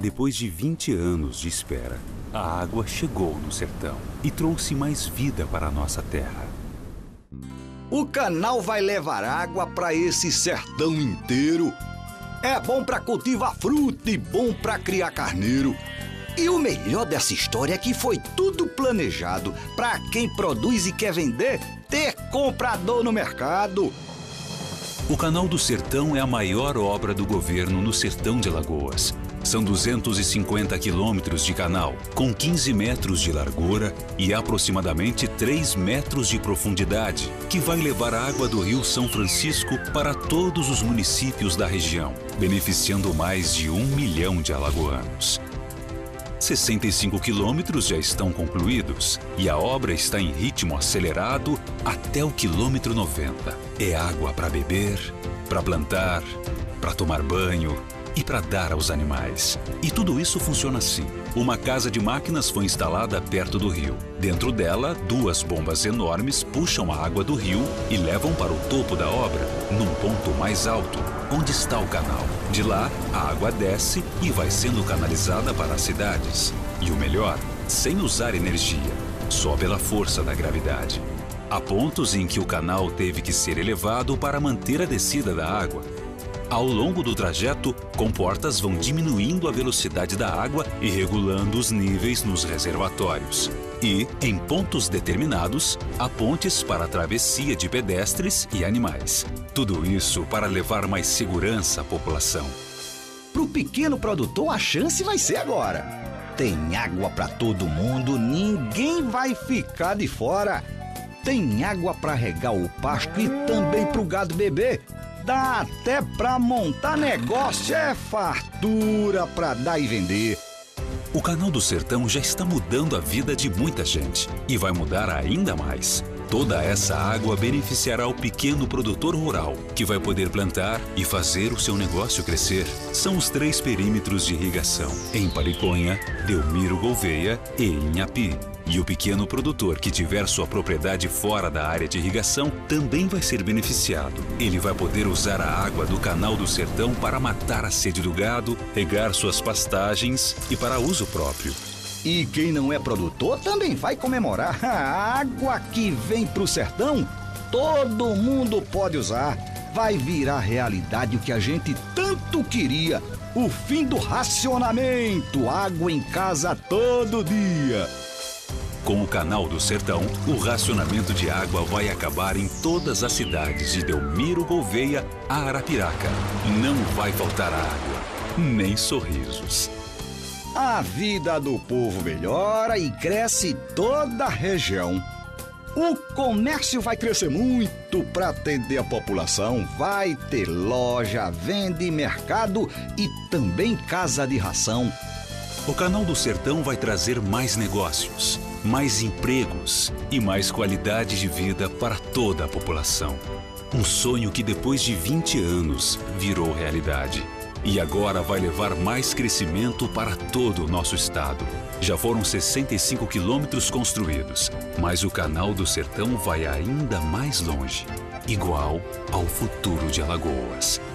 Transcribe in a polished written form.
Depois de 20 anos de espera, a água chegou no sertão e trouxe mais vida para a nossa terra. O canal vai levar água para esse sertão inteiro. É bom para cultivar fruta e bom para criar carneiro. E o melhor dessa história é que foi tudo planejado para quem produz e quer vender ter comprador no mercado. O Canal do Sertão é a maior obra do governo no sertão de Alagoas. São 250 quilômetros de canal, com 15 metros de largura e aproximadamente 3 metros de profundidade, que vai levar a água do Rio São Francisco para todos os municípios da região, beneficiando mais de 1 milhão de alagoanos. 65 quilômetros já estão concluídos e a obra está em ritmo acelerado até o quilômetro 90. É água para beber, para plantar, para tomar banho e para dar aos animais. E tudo isso funciona assim. Uma casa de máquinas foi instalada perto do rio. Dentro dela, 2 bombas enormes puxam a água do rio e levam para o topo da obra, num ponto mais alto, onde está o canal. De lá, a água desce e vai sendo canalizada para as cidades. E o melhor, sem usar energia, só pela força da gravidade. Há pontos em que o canal teve que ser elevado para manter a descida da água. Ao longo do trajeto, comportas vão diminuindo a velocidade da água e regulando os níveis nos reservatórios. E, em pontos determinados, há pontes para a travessia de pedestres e animais. Tudo isso para levar mais segurança à população. Para o pequeno produtor, a chance vai ser agora. Tem água para todo mundo, ninguém vai ficar de fora. Tem água para regar o pasto e também para o gado beber. Dá até pra montar negócio, é fartura pra dar e vender. O Canal do Sertão já está mudando a vida de muita gente e vai mudar ainda mais. Toda essa água beneficiará o pequeno produtor rural, que vai poder plantar e fazer o seu negócio crescer. São os 3 perímetros de irrigação, em Pariconha, Delmiro Gouveia e Inhapi. E o pequeno produtor que tiver sua propriedade fora da área de irrigação também vai ser beneficiado. Ele vai poder usar a água do Canal do Sertão para matar a sede do gado, regar suas pastagens e para uso próprio. E quem não é produtor também vai comemorar. A água que vem pro sertão, todo mundo pode usar. Vai virar realidade o que a gente tanto queria. O fim do racionamento, água em casa todo dia. Com o Canal do Sertão, o racionamento de água vai acabar em todas as cidades de Delmiro Gouveia a Arapiraca. Não vai faltar água, nem sorrisos. A vida do povo melhora e cresce toda a região. O comércio vai crescer muito para atender a população. Vai ter loja, venda e mercado e também casa de ração. O Canal do Sertão vai trazer mais negócios, mais empregos e mais qualidade de vida para toda a população. Um sonho que depois de 20 anos virou realidade. E agora vai levar mais crescimento para todo o nosso estado. Já foram 65 quilômetros construídos, mas o Canal do Sertão vai ainda mais longe, igual ao futuro de Alagoas.